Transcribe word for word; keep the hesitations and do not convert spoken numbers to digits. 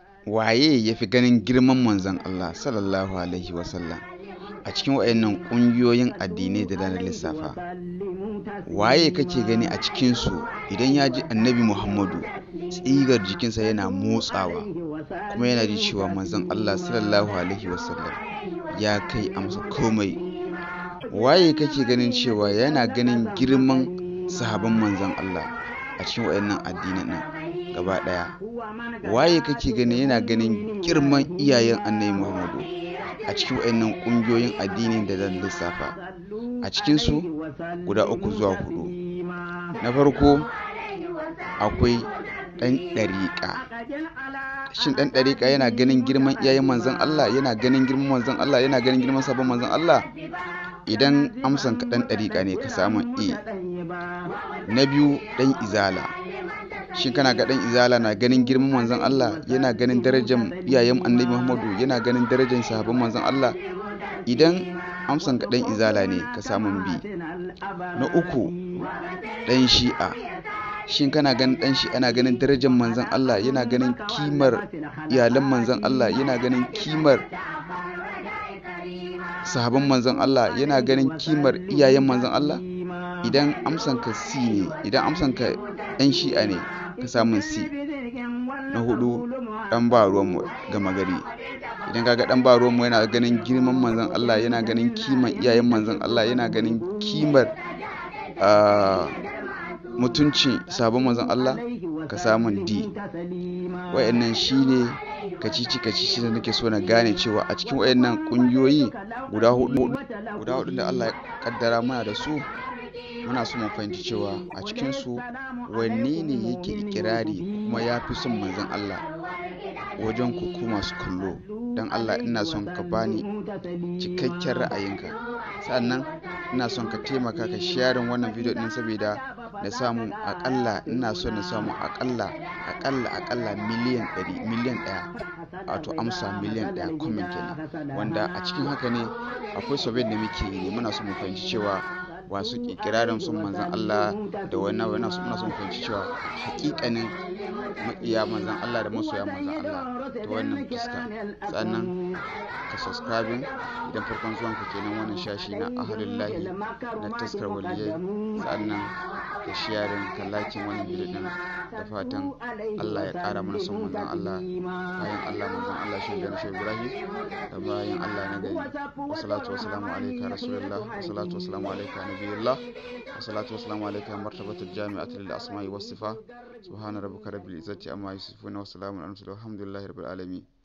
waye ya fi ganin girman manzon Allah sallallahu alaihi wasallam a cikin waɗannan ƙungiyoyin addinai da na lissafa? Waye kake gani a cikinsu idan ya ji annabi Muhammadu tsigar jikinsa yana motsawa kuma yana ji cewa manzon Allah sallallahu alaihi wasallam ya kai amsa komai? Waye kake ganin cewa yana ganin girman sahaban manzon Allah a cikin waɗannan addinan nan gaba ɗaya? Waye kake gani yana ganin girman iyayen annabi Muhammadu a cikin waɗannan ƙungiyoyin addini da zan lissafa? A cikinsu guda uku zuwa hudu. Na farko akwai ɗan ɗariƙa. Shin ɗan ɗariƙa yana ganin girman iyayen manzon Allah? Yana ganin girman manzon Allah? Yana ganin girman sabon manzon Allah? Idan amsan ka ɗan ɗariƙa ne, ka samu A. Na biyu ɗan izala. Shin kana ga ɗan izala na ganin girman manzon Allah? Yana ganin darajar iyayen annabi Muhammadu? Yana ganin darajar sahabban manzon Allah? Idan amsan ka ɗan izala ne, ka samu B. Na uku ɗan shi'a. Shin kana ganin ɗan shi'a na ganin darajar manzon Allah? Yana ganin kimar iyalan manzon Allah? Yana ganin kimar sahabban manzon Allah? Yana ganin kimar iyayen manzon Allah? Idan amsan ka C ne, idan amsan ka ɗan shi'a ne, ka samu C. Na hudu ɗan ba ruwanmu gama gari. Idan kaga ɗan ba ruwanmu yana ganin girman manzon Allah, yana ganin kimar iyayen manzon Allah, yana ganin kimar uh, mutunci sabon manzon Allah, ka samu D. Wayannan shine kacici kacici da nake so na gane cewa a cikin wayannan kungiyoyi guda hudu guda hudu da Allah ya kaddara mana da su, muna so mu fahimci cewa a cikin su wanne ne yake ikirari kuma ya fi son manzon Allah wajen ku ku masu kallo. Dan Allah ina son ka bani cikakken ra'ayinka, sannan ina son ka taimaka ka sharing wannan video din saboda na samu akalla ina so na samu akalla akalla akalla miliyan ɗari miliyan ɗaya, wato amsa miliyan ɗaya comment kenan, wanda a cikin haka ne akwai survey da muke yi. Muna so mu fahimci cewa wasu ikirarin sun manzon Allah da wannan wannan su muna so mu fahimci cewa hakikanin maƙiya manzon Allah da masoya manzon Allah ta wannan fuska. Sannan ka subscribing idan farkon zuwan ka kenan wannan shashi na ahlullahi na taskar waliyai, sannan ka sharing ka liking wannan video din, da fatan Allah ya ƙara mana son manzon Allah, bayan Allah manzon Allah shi da shi Ibrahim, da bayan Allah na gari. Wassalatu wassalamu alayka rasulullah, wassalatu wassalamu alayka nabiyullah, wassalatu wassalamu alayka martabatul jami'atu lil asma'i was sifat. Subhana rabbika rabbil izzati amma yasifun wa salamun alal mursalin walhamdulillahi rabbil alamin.